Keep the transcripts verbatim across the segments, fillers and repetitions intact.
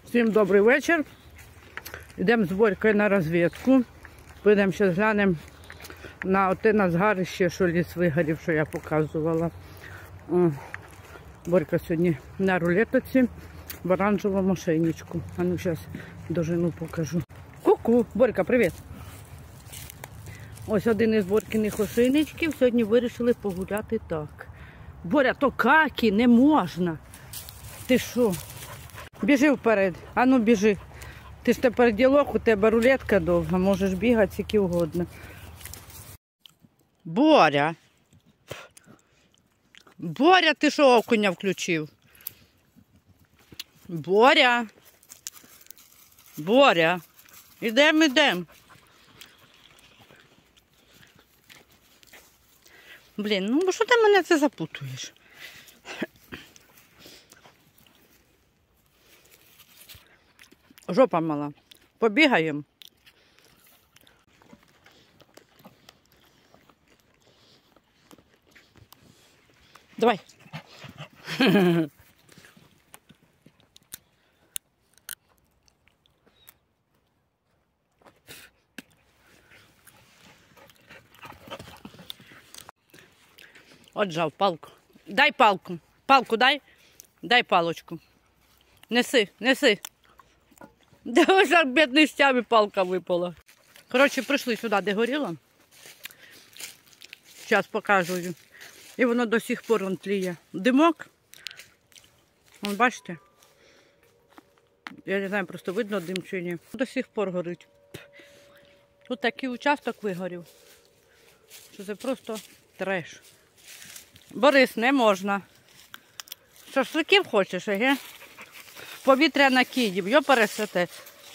Всім добрий вечір. Йдемо з Борькою на розвідку. Підемо зараз глянемо на оте на згарище, що ліс вигорів, що я показувала. О, Борька сьогодні на рулетоці в оранжевому ошейничку. А ну зараз дожину покажу. Ку-ку! Борька, привіт! Ось один із Борькиних ошейничків. Сьогодні вирішили погуляти так. Боря, то какі, не можна. Ти що? Біжи вперед. А ну біжи. Ти ж тепер ділок, у тебе рулетка довга, можеш бігати скільки угодно. Боря. Боря, ти що окуня включив? Боря. Боря. Ідем, ідем. Блін, ну бо що ти мене це запутуєш? Жопа мала. Побігаємо. Давай. Отжав палку. Дай палку. Палку дай. Дай палочку. Неси, неси. Да ось так бідний стями палка випала. Коротше, прийшли сюди, де горіло. Зараз покажу. І воно до сих пор вон тліє. Димок. Вон, бачите? Я не знаю, просто видно дим чи ні. До сих пор горить. Тут такий участок вигорів, що це просто треш. Борис, не можна. Шашликів хочеш, еге? Повітря накидів, йо пересете.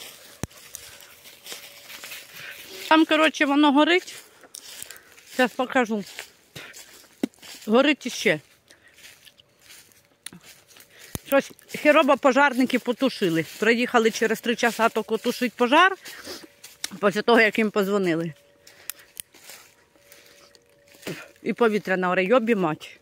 Там, коротше, воно горить. Зараз покажу. Горить іще. Щось хероба пожарники потушили. Приїхали через три часа тільки тушити пожар, після того, як їм подзвонили. І повітря на оре, йобі мать.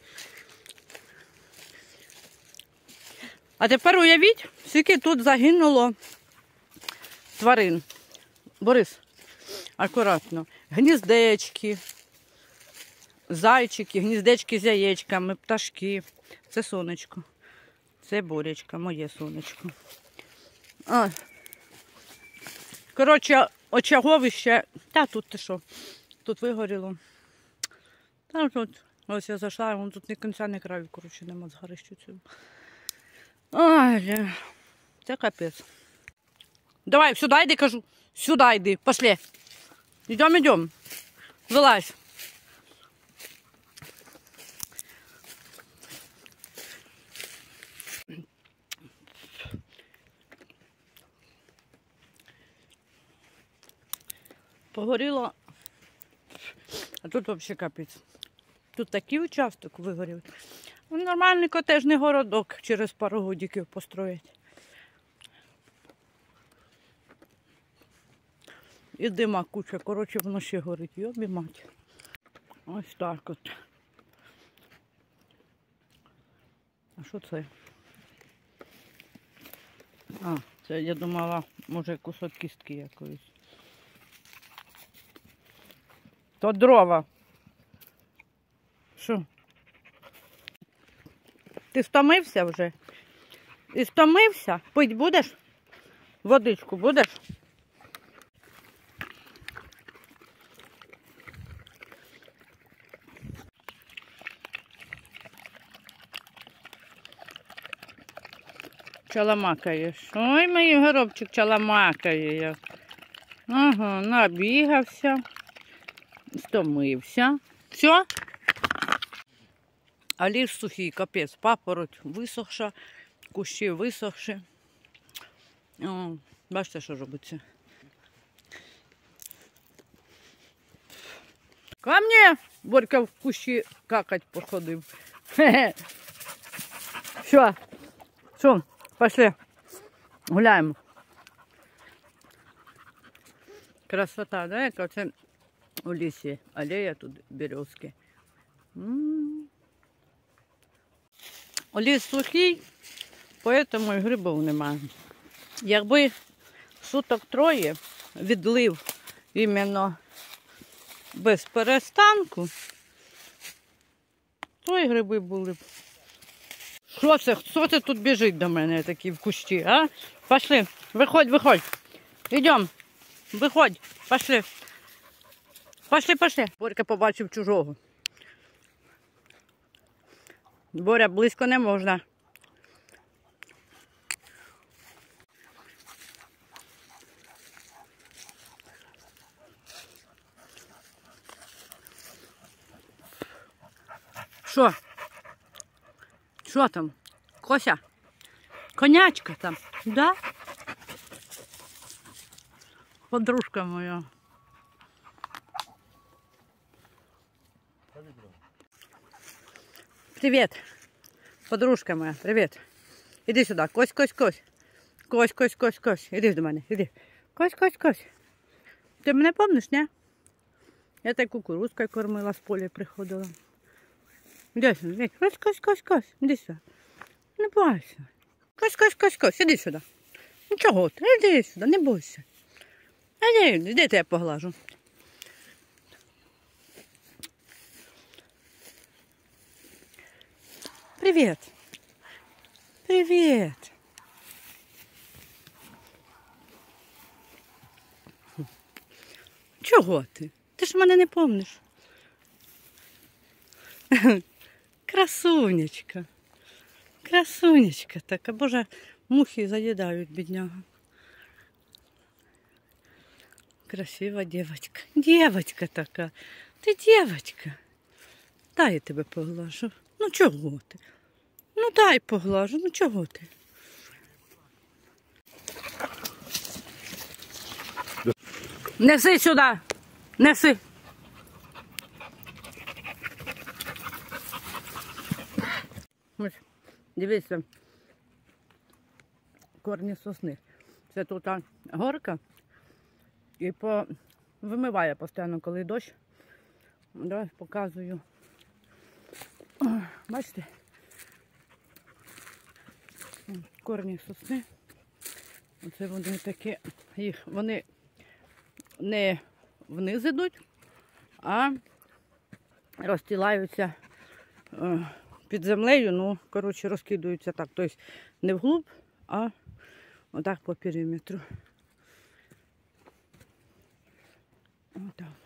А тепер уявіть, скільки тут загинуло тварин. Борис, акуратно. Гніздечки, зайчики, гніздечки з яєчками, пташки. Це сонечко. Це Боречка, моє сонечко. А. Коротше, очаговище. Та тут ти що? Тут вигоріло. Та тут, ось я зайшла, вон тут ні кінця, ні краю, коротше, нема згарищу цього. Ой, це капець. Давай, сюди йди, кажу. Сюди йди, пошли. Йдем, йдем. Вилазь. Погоріло. А тут взагалі капець. Тут такий участок вигорів. Нормальний котежний городок через пару годиків построять. І дима куча, коротше, воно ще горить. Йобі мать. Ось так от. А що це? А, це я думала, може кусок кістки якоїсь. То дрова. Що? Ти втомився вже? І втомився? Пить будеш? Водичку будеш? Чаламакаєш. Ой, мій горобчик чаламакає. Ага, набігався. Стомився. Все? А ліс сухий, капець, папороть висохша, кущі висохші. О, бачите, що робиться. Ко мне! Борька в кущі какать походив. Хе-хе. Все, все, пошли, гуляємо. Красота, да, яка це у лісі алея тут березки. М-м-м. Ліс сухий, тому і грибів немає. Якби суток троє відлив іменно без перестанку, то і гриби були б. Що це? Хто це тут біжить до мене такі в кущі, а? Пошли, виходь, виходь. Йдемо. Виходь, пошли. Пошли, пошли. Борька побачив чужого. Боря, близько не можна. Що? Що там? Кося? Конячка там? Да? Подружка моя. Привет. Подружка моя, привет. Іди сюди. Кось, кось, кось. Кось, кось, кось, кось. Іди до мене, іди. Кось, кось, кось. Ти мене пам'ятаєш, ні? Я так кукурузкою кормила, з поля приходила. Іди сюди, іди. Кось, кось, кось, кось. Іди сюди. Не бойся. Кось, кось, кось, кось. Іди сюди. Нічого ти, іди сюди, не бойся. Іди, іди, я поглажу. Привіт. Привіт. Чого ти? Ти ж мене не помниш. Красунечка. Красунечка така. Боже, мухи заїдають, бідняга. Красива дівчинка. Дівчинка така. Ти дівчинка. Дай я тебе поглажу. Ну чого ти? Ну дай поглажу, ну чого ти? Неси сюди! Неси! Ось, дивіться, корні сосни. Це тут горка і по... вимиває постійно, коли дощ. Давай показую. О, бачите? Корні сосни. Оце вони такі, їх, вони не вниз ідуть, а розстилаються е, під землею, ну, коротше, розкидаються так. Тобто не вглуб, а отак по периметру. Отак.